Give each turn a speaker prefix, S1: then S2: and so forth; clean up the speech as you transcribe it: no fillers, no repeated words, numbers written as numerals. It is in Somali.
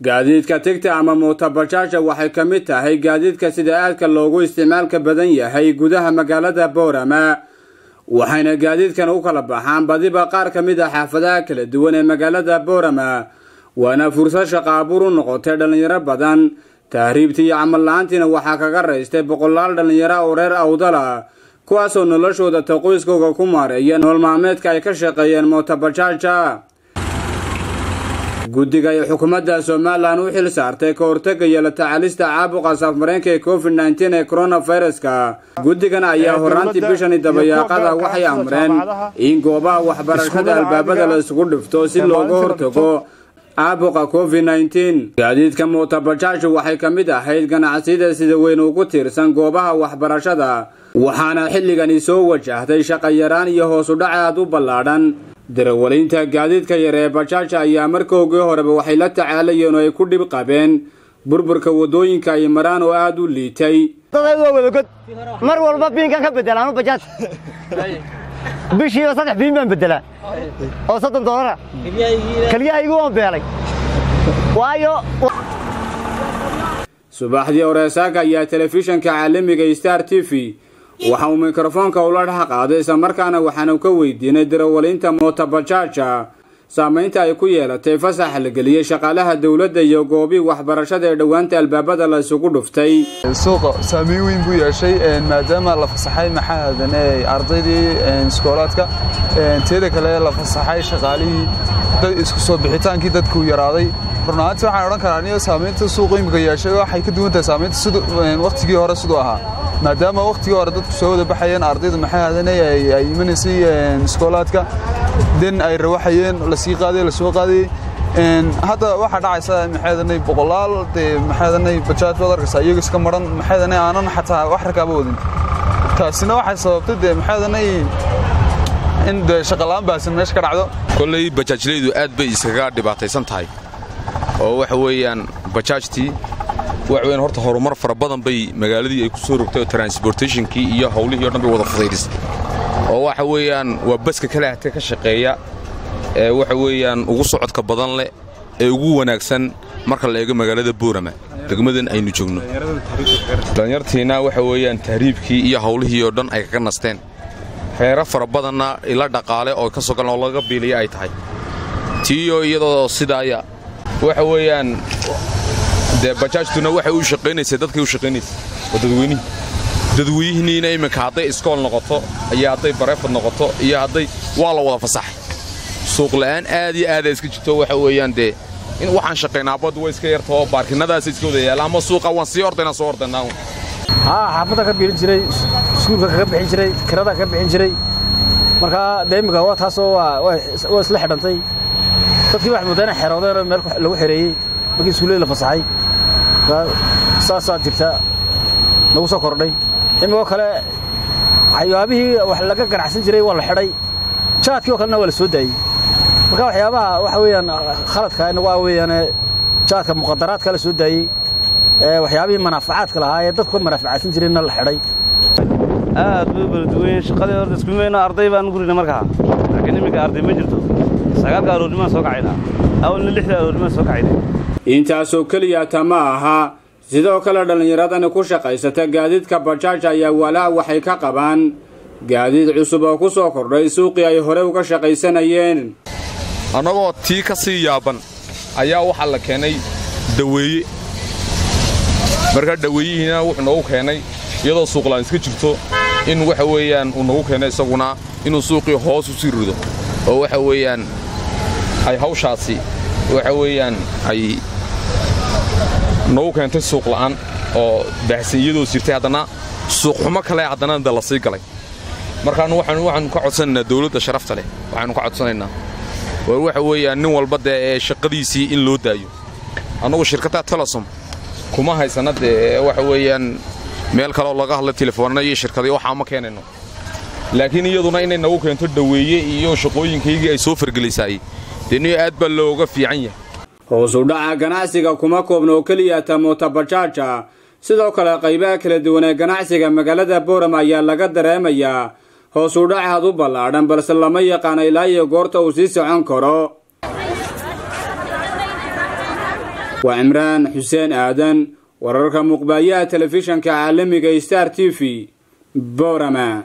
S1: gaadiidka tigta ama mootabajaajka waxay ka mid tahay gaadiidka sida aadka loogu isticmaalka badan yahay gudaha magaalada Boorama waxayna gaadiidkan u kala baxaan badiba qaar ka mid ah xaafadaha kala duwan ee magaalada Boorama waana fursad shaqo abuur u noqotay dhalinyaro badan tahriibtii camal la'aantiina waxaa kaga raystay boqolaal dhalinyaro oo reer Awdala kuwaasoo noloshooda qoyskooda ku maareeya nolol maalmeedka ay ka shaqeeyeen mootabajaajka guddiga ay xukuumadda Soomaaliland u xil saartay ka hortagga iyo la tacaalista caabuqa safmareenka ee COVID-19 ee coronavirus-ka guddigan ayaa horaantii bishan dabayaaqada waxay amreen in goobaha waxbarashada albaabada la isugu dhifto si looga hortago caabuqa COVID-19 gaadiidka mootabajaajku waxay ka mid ahayd ganacsiyada sida weyn ugu tiirsan goobaha waxbarashada waxaana xilligani soo wajahday shaqo yaraan iyo hoos u dhac aad u ballaadhan darawaliinta gaadiidka yar ee bajaajka ayaa markoogii horeba waxay la tacaalayeen oo ay ku dhib qabeen burburka wadooyinka ay maraan oo aad u liitay
S2: mar walba biinkan ka bedelaan bajaaj bishii 3 biin baan bedelaa oo $30 kaliyahaygu waan beelay waayo subaxdii Oresaga ayaa telefishanka caalamiga Star TV waxa uu mikrofoonka ula dhex qaaday isla markaana waxaanu ka weydiinay darawaliinta mootabajaajka saameynta ay ku yeelatay fasax la geliyay shaqaalaha dawladda iyo goobi waxbarashada ee dhawaanta albaabada la isugu dhuftay
S3: suuqa saameyn weyn buu yeeshay maadaama la fasaxay maxaadanay ardaydii iskoolaadka teeda kale la fasaxay shaqaalihii dad isku soo bixitaankii dadku yaraaday runtii waxaan oran karaa in saameynta suuqa imika yeeshay waxay ka duwan tahay saameynta sida waqtigii hore sidoo ahaa maadaama waqtigii hore dadku soo wada baxayeen ardayda maxaadanay ay imanayay iskoolaadka den ay rawaxayeen la sii qaaday la soo qaaday hadda waxa dhacaysa maxaadanay boqolaal maxaadanay bajaaj wadarkaysa iyaga iska maran maxaadanay aanan xataa wax rakaabo wadin taasina waxay sababtay maxaadanay in shaqalaan baasan meesha ka dhacdo
S4: kulay bajaajleedu aad bay iskaga dhibaataysan tahay oo waxa weeyaan bajaajtii waxweyn horta horumar fara badan bay magaaladii ay ku soo rogtay transportationkii iyo hawlihii oo dhan bay wada fudaydisay oo waxa weeyaan waa baska kale hatay ka shaqeeya ee waxa weeyaan ugu socodka badan leh ee ugu wanaagsan marka la eego magaalada Boorama degmadan aynu joogno dhalinyartiina waxa weeyaan tahriibkii iyo hawlihii oo dhan ay ka nasteen xeero fara badanna ila dhaqaale oo ka soo galan oo laga biilay ay tahay tiyo iyadoo sidaaya waxa weeyaan bajaajtuna waxay u shaqeynaysaa dadkii u shaqeynaysaa dadweynihiina iminka hadday iskool noqoto iyo hadday bareefad noqoto iyo hadday waa la wada fasaxay suuq la'aan aad iyo aad iska jirto waxa weeyaan in waxaan shaqeynaa bad way iska yartoo baarkinadaas iska wada yaala ama suuqa waan sii ordaynaa
S5: xaafada ka biilin jiray iskuulka ka bixin jiray kirada ka bixin jiray marka deemiga waa taasoo waa isla xidhantay dadkii wax mudana xeroodeen meel lagu xireeyay markii iskuulada la fasaxay saasa jirta lagu soo kordhay imigoo kale waxyaabihii wax laga ganacsan jiray waa la xidhay jaadkii oo kalena waa la soo daayey marka waxyaabaha waxa weeyaan khaladka waa weeyaan jaadka muqaddaraadka la soo daayey waxyaabihii manaafacaadka lahaa ee dadku manaafacaadsan jirayna la xidhay
S6: aad buu balduweyn shaqadii hore iskuulmeena arday baan gurina markaa laakiin imika arday ma jirto 9 aroornimo soo kacayna awalna 6 aroornimo soo kacayna
S1: intaasoo kaliya tama aha sidoo kale dhalinyaradani ku shaqaysata gaadiidka bajaajka ayaa walaa waxay ka qabaan gaadiid cusub oo ku soo kordhay suuqii ay hore uga shaqaysanayeen
S4: anagoo tii ka sii yaaban ayaa waxa la keenay daweeye marka daweeyihina wuxuu noogu keenay iyadoo suuqlaan iska jirto in waxa weeyaan uu noogu keenay isaguna inuu suuqii hoos u sii rido oo waxa weeyaan ay hawshaasi waxa weeyaan ay noogu keentay suuq la'aan oo baahsan iyadoo sirtay haddana suuq xumo kale haddana la sii galay markaan waxaan ka codsanaynaa dawladda sharafta leh waxaan ka codsanaynaa waxa weeyaan nin walba ee shaqadiisii in loo daayo anagu shirkadda Telesom kuma haysana waxa weeyaan meel kale oo laga hadlo telefoonada iyo shirkadii waxa ma keenayno laakiin iyaduna inay nagu keento daweeye iyo shaqooyinkaygii ay soo fargalisay deni aad baa looga fiican yahay
S1: hoos u dhaca ganacsiga kuma koobno kaliya mootabajaajka sidoo kale qaybaha kala duwan ee ganacsiga magaalada Boorama ayaa laga dareemayaa hoos u dhac u ballaadhan balse lama yaqaan ilaa iyo goorta uu sii socon karo وعمران حسين آدن وررك مقبايا تلفزيون كعالمي ستار تي في بورما.